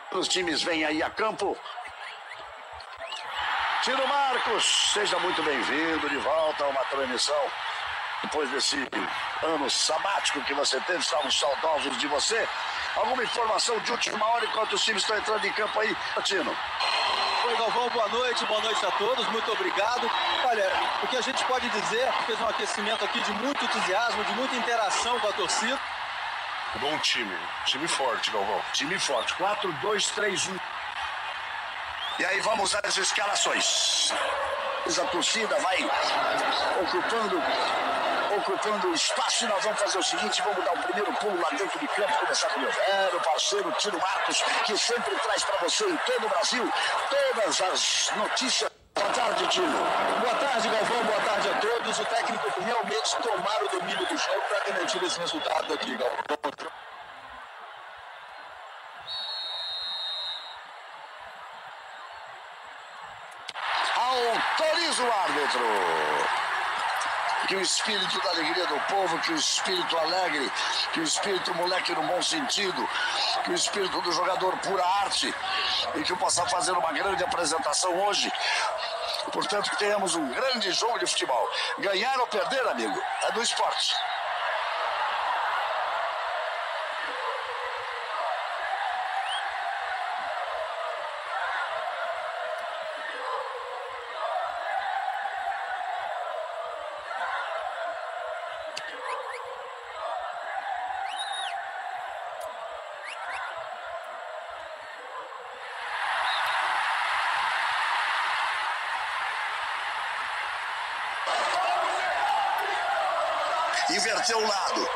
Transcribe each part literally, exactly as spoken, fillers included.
Os times vêm aí a campo. Tiro Marcos, seja muito bem-vindo de volta a uma transmissão. Depois desse ano sabático que você teve, estávamos saudosos de você. Alguma informação de última hora enquanto os times estão entrando em campo aí, Tino? Oi, Galvão, boa noite, boa noite a todos, muito obrigado. Olha, o que a gente pode dizer, fez um aquecimento aqui de muito entusiasmo, de muita interação com a torcida. Bom time, time forte, Galvão. Time forte, quatro, dois, três, um. E aí vamos às escalações. A torcida vai ocupando, ocupando espaço e nós vamos fazer o seguinte, vamos dar o primeiro pulo lá dentro de campo, começar com o meu velho parceiro Tino Marcos, que sempre traz para você em todo o Brasil todas as notícias. Boa tarde, Tino. Boa tarde, Galvão, boa tarde a todos. O técnico realmente tomar o domínio do jogo para garantir esse resultado aqui, Galvão. Autoriza o árbitro. Que o espírito da alegria do povo, que o espírito alegre, que o espírito moleque no bom sentido, que o espírito do jogador pura arte, e que possa fazer uma grande apresentação hoje. Portanto, que tenhamos um grande jogo de futebol. Ganhar ou perder, amigo, é do esporte. Inverteu o lado.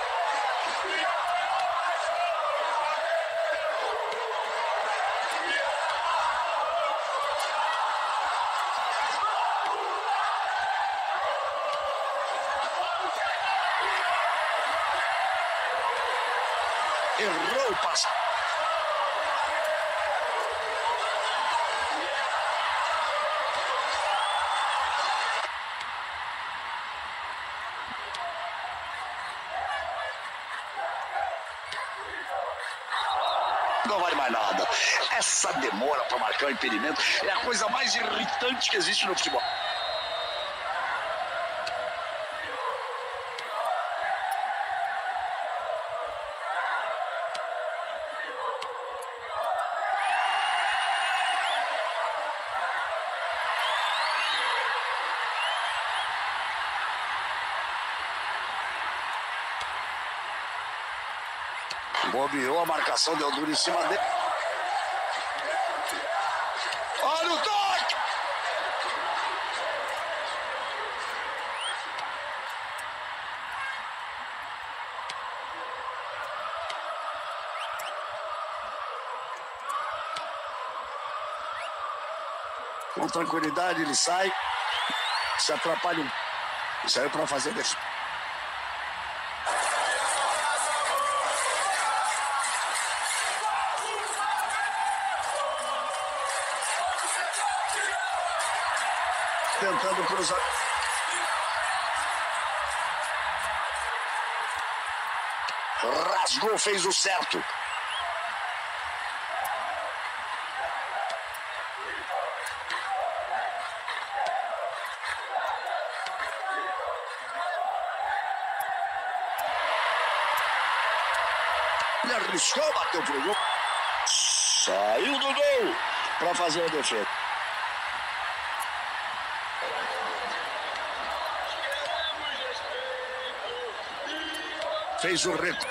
Errou o passe. Não vale mais nada. Essa demora para marcar o impedimento é a coisa mais irritante que existe no futebol. Bobeou a marcação, deu duro em cima dele. Olha o toque! Com tranquilidade ele sai, se atrapalha um. Saiu para fazer defesa. Tentando cruzar. Rasgou, fez o certo. Ele arriscou, bateu pro gol. Saiu do gol para fazer a defesa. Fez o recuo.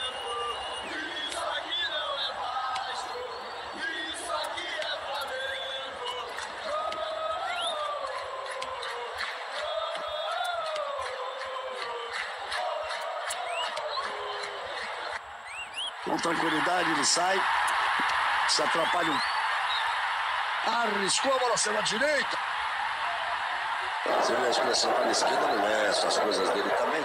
Com tranquilidade ele sai, se atrapalha um. Arriscou a bola pela direita. Você vê a expressão para a esquerda, não é essas coisas dele também.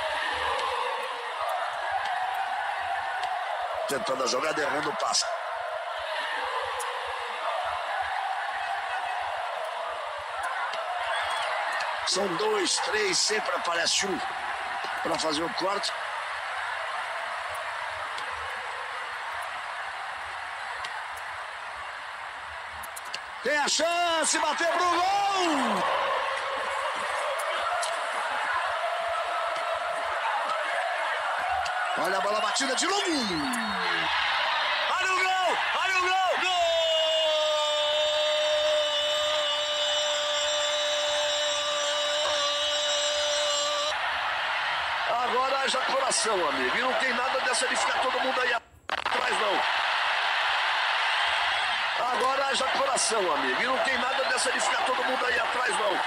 Tentando a jogada, errando o passe. São dois, três, sempre aparece um para fazer o corte. Tem a chance, bateu pro gol! Olha a bola batida de novo! Olha o gol! Olha o gol! Gol! Agora haja coração, amigo. E não tem nada dessa de ficar todo mundo aí atrás, não. Agora haja coração, amigo. E não tem nada dessa de ficar todo mundo aí atrás, não.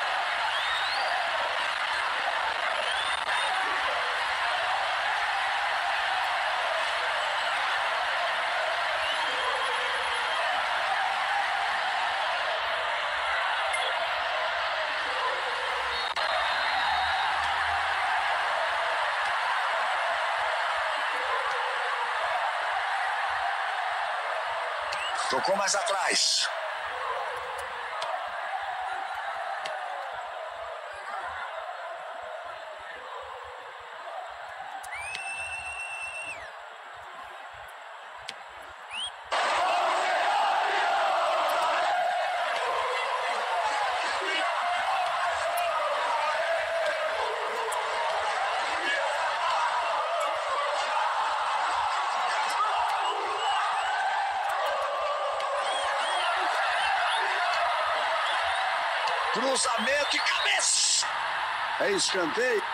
Tocou mais atrás. Cruzamento e cabeça. É escanteio.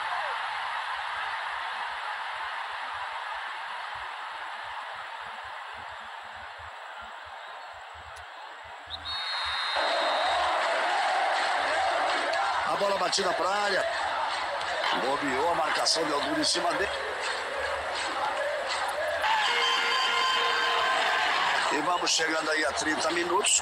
A bola batida para a área. Bobeou a marcação de Alduri em cima dele. E vamos chegando aí a trinta minutos.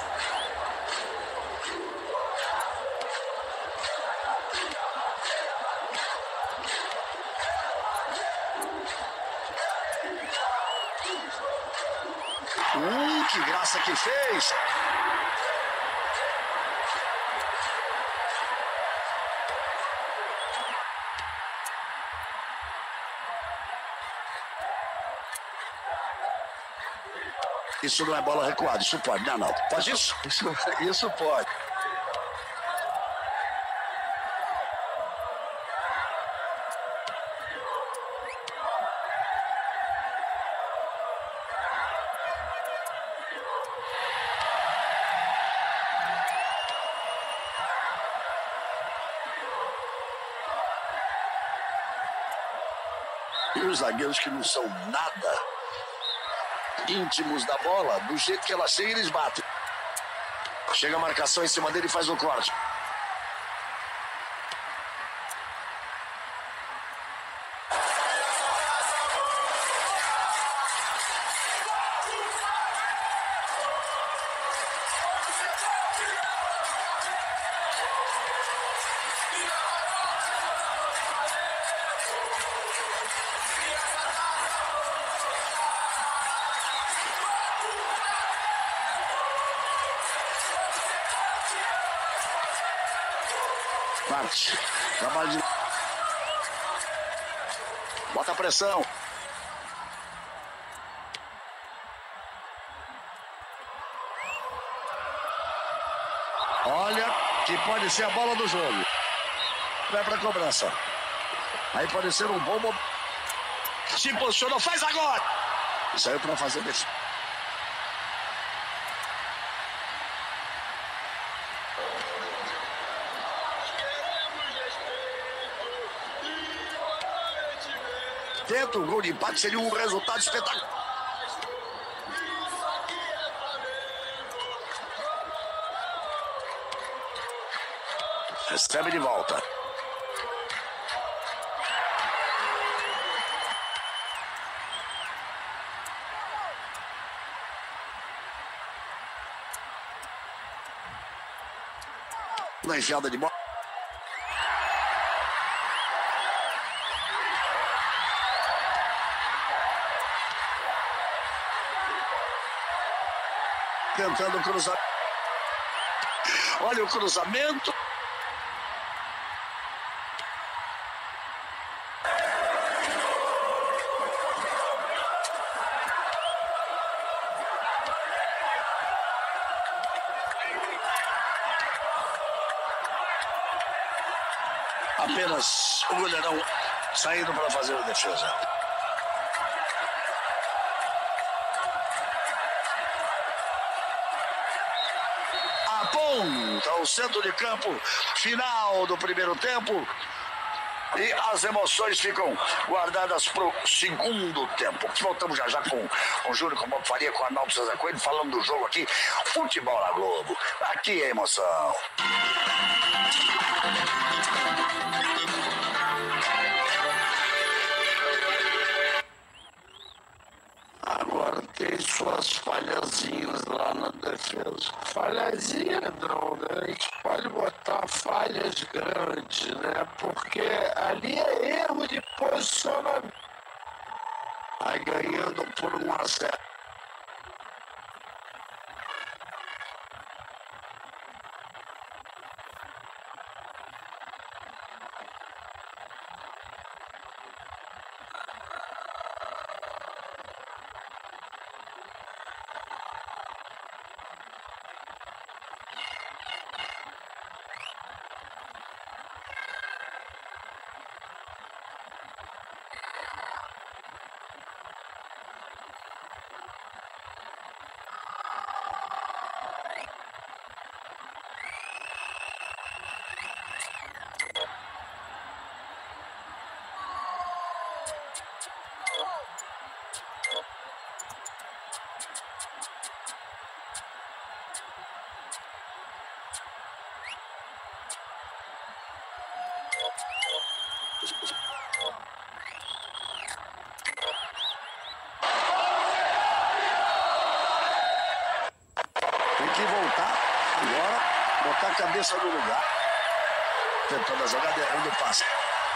Hum, que graça que fez! Isso não é bola recuada, isso pode, né, Arnaldo? Pode isso? Isso, isso pode. E os zagueiros que não são nada íntimos da bola, do jeito que ela chega, eles batem. Chega a marcação em cima dele e faz o corte. Parte. Trabalho de... Bota a pressão. Olha, que pode ser a bola do jogo. Vai pra cobrança. Aí pode ser um bom momento. Se posicionou, faz agora. Saiu pra fazer defesa. Dentro, o gol de empate seria um resultado espetacular. Recebe de volta. Na enfiada de bola. Tentando cruzar. Olha o cruzamento. Apenas o goleirão saindo para fazer a defesa. Aponta o centro de campo, final do primeiro tempo. E as emoções ficam guardadas para o segundo tempo. Voltamos já já com o Júnior, com o Bob Faria, com o Arnaldo César Coelho, falando do jogo aqui. Futebol na Globo. Aqui é emoção. Agora tem suas falhazinhas lá na defesa. Falhazinha não, né? A gente pode botar falhas grandes, né? Porque ali é erro de posicionamento. Vai ganhando por um a zero. Tem que voltar agora, botar a cabeça no lugar. Tentando a jogada, errando o passe.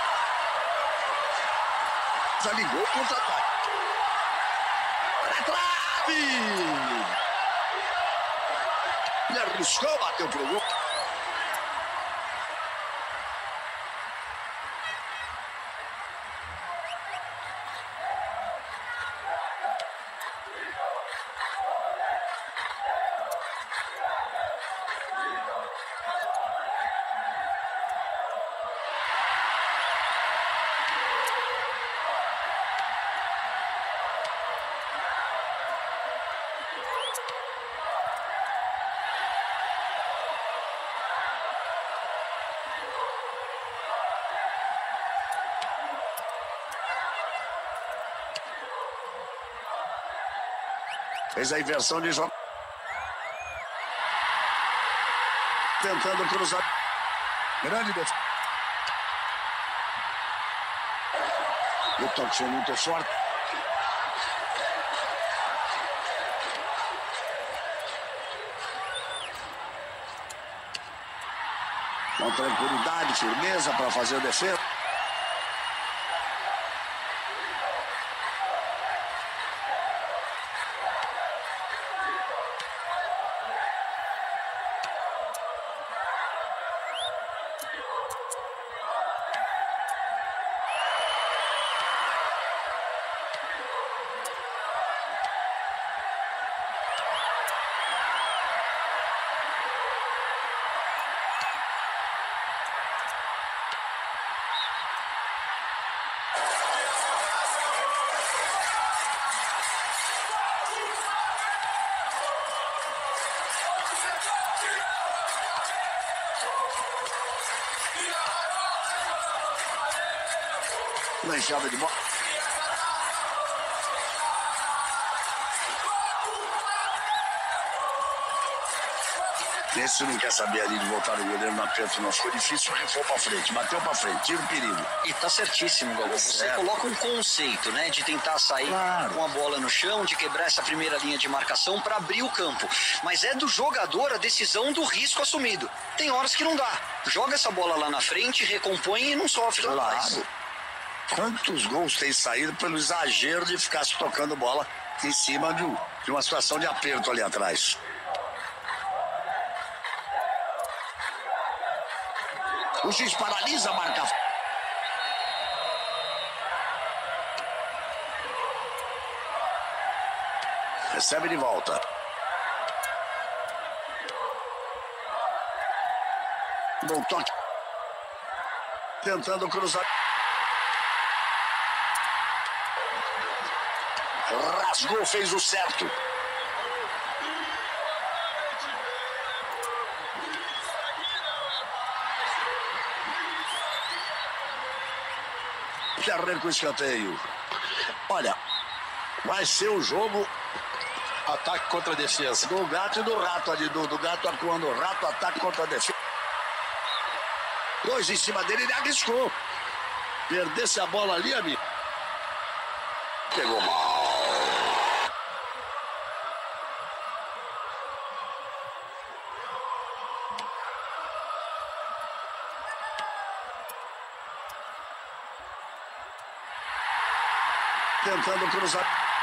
Já ligou o contra-ataque. Na trave! Ele arriscou, bateu pro gol. Fez a inversão de jogo. Tentando cruzar. Grande defesa. O toque foi muito forte. Com tranquilidade, firmeza para fazer a defesa. Na enxada de bola. Esse não quer saber ali de voltar o goleiro na frente, não. Ficou difícil, foi pra frente, bateu pra frente, tira o perigo. E tá certíssimo, Galvão. Você certo. Coloca um conceito, né, de tentar sair claro. Com a bola no chão, de quebrar essa primeira linha de marcação para abrir o campo. Mas é do jogador a decisão do risco assumido. Tem horas que não dá. Joga essa bola lá na frente, recompõe e não sofre lá atrás. Claro. Quantos gols tem saído pelo exagero de ficar se tocando bola em cima de, um, de uma situação de aperto ali atrás. O juiz paralisa a marca. Recebe de volta. Bom toque. Tentando cruzar. Rasgou, fez o certo. Que arranca o escanteio. Olha, vai ser o jogo ataque contra a defesa. Do gato e do rato ali, do, do gato atuando o rato, ataque contra a defesa. Dois em cima dele, ele arriscou. Perdesse a bola ali, amigo. Pegou mal. Tentando cruzar.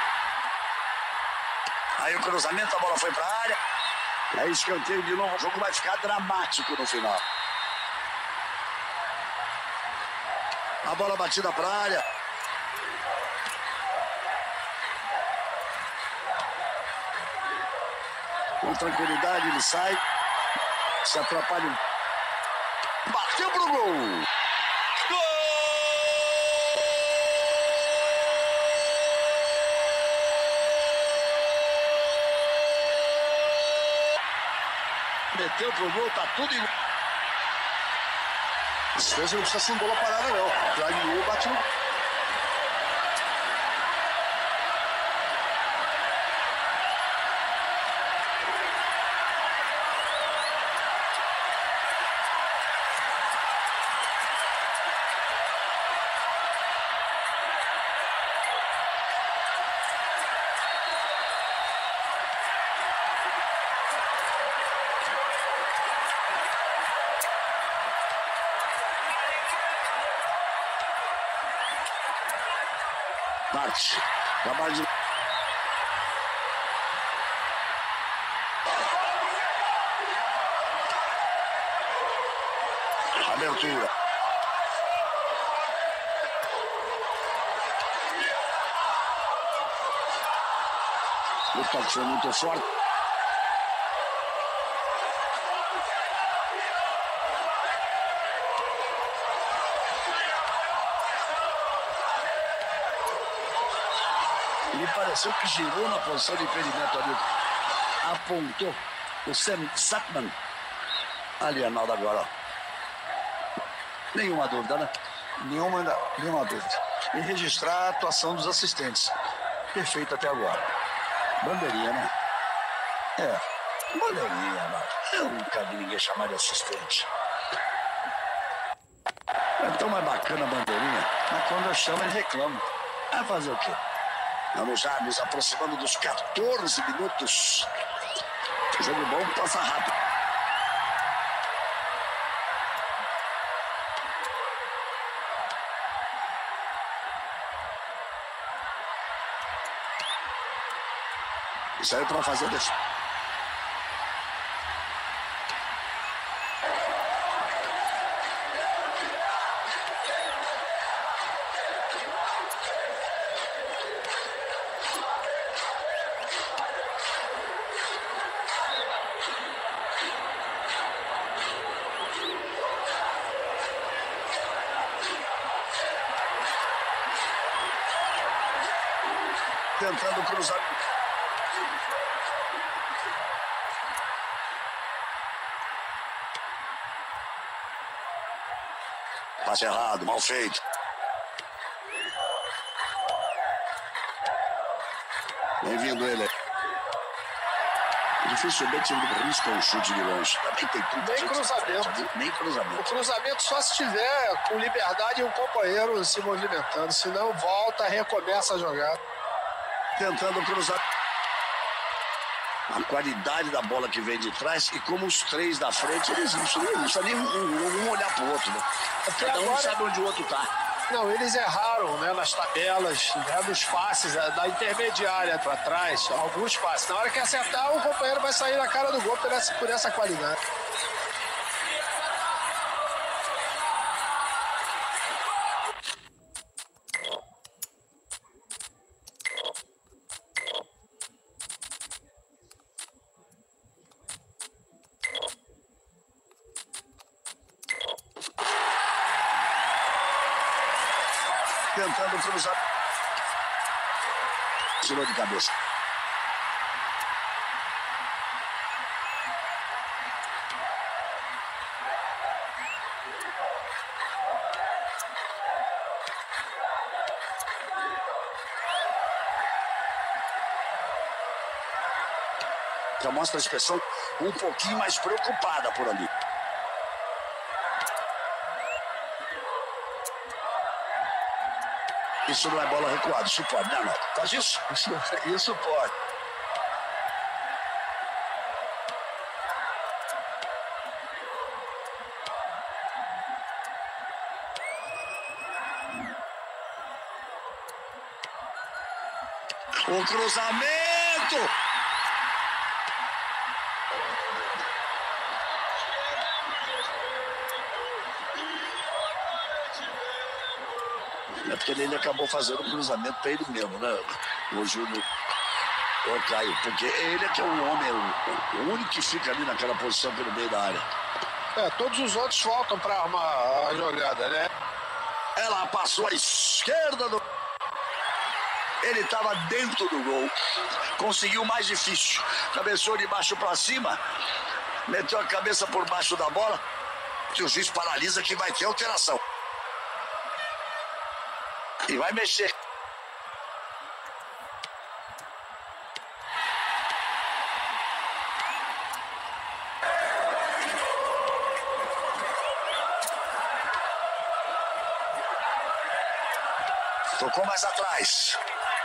Aí o cruzamento, a bola foi para a área. Aí escanteio de novo, o jogo vai ficar dramático no final. A bola batida para a área. Com tranquilidade ele sai. Se atrapalha. Bateu pro gol. Meteu pro gol, tá tudo igual. Às vezes não precisa ser bola parada, não. Já ganhou, bate no. Parte. Trabalho de... Abertura. O toque foi muito forte. Me pareceu que girou na posição de impedimento ali. Apontou o Sam Sackman. Ali, Arnaldo, agora. Nenhuma dúvida, né? Nenhuma, nenhuma dúvida. E registrar a atuação dos assistentes. Perfeito até agora. Bandeirinha, né? É. Bandeirinha, né? Eu nunca vi ninguém chamar de assistente. É tão mais bacana a bandeirinha. Mas quando eu chamo, ele reclama. Vai fazer o quê? Vamos já nos aproximando dos quatorze minutos. Jogo bom, passa rápido. Isso aí para fazer desse. Tentando cruzar. Passe errado, mal feito. Bem-vindo ele. Dificilmente ele risca um chute de longe. Também tem tudo. Nem cruzamento. Nem cruzamento. O cruzamento só se tiver com liberdade e um companheiro se movimentando. Senão volta, recomeça a jogar. Tentando cruzar. A qualidade da bola que vem de trás e como os três da frente, eles não precisam nem um, um, um olhar pro outro, né? Cada um agora... sabe onde o outro tá. Não, eles erraram, né, nas tabelas, né, nos passes, da intermediária para trás, alguns passes. Na hora que acertar, o companheiro vai sair na cara do gol por essa, por essa qualidade. tentando cruzar. Tirou de cabeça. Já mostra a expressão um pouquinho mais preocupada por ali. Isso não é bola recuada, isso pode, né, Arnaldo? Faz isso? Isso, isso pode. O cruzamento! É porque ele acabou fazendo o cruzamento para ele mesmo, né? O Júnior, o Caio, porque ele é que é o homem, o, o único que fica ali naquela posição pelo meio da área. É, todos os outros faltam para armar a jogada, né? Ela passou à esquerda do... Ele estava dentro do gol, conseguiu o mais difícil, cabeceou de baixo para cima, meteu a cabeça por baixo da bola, que o juiz paralisa que vai ter alteração. E vai mexer. Tocou mais atrás.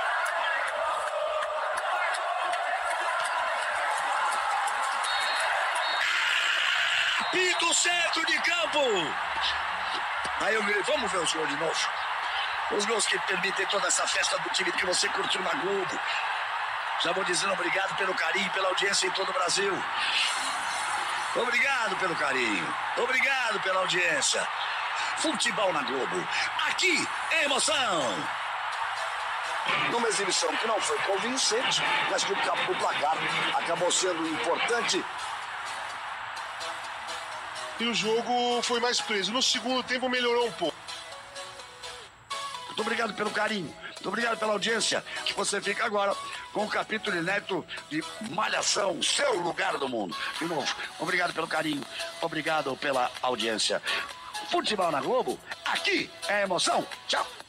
Apito centro de campo. Aí eu grito, vamos ver o senhor de novo. Os gols que permitem toda essa festa do time que você curtiu na Globo. Já vou dizendo obrigado pelo carinho, pela audiência em todo o Brasil. Obrigado pelo carinho. Obrigado pela audiência. Futebol na Globo. Aqui é emoção. Numa exibição que não foi convincente, mas que o placar acabou sendo importante. E o jogo foi mais preso. No segundo tempo melhorou um pouco. Muito obrigado pelo carinho, muito obrigado pela audiência, que você fica agora com o capítulo inédito de Malhação, seu lugar do mundo. De novo, obrigado pelo carinho, obrigado pela audiência. Futebol na Globo, aqui é emoção. Tchau.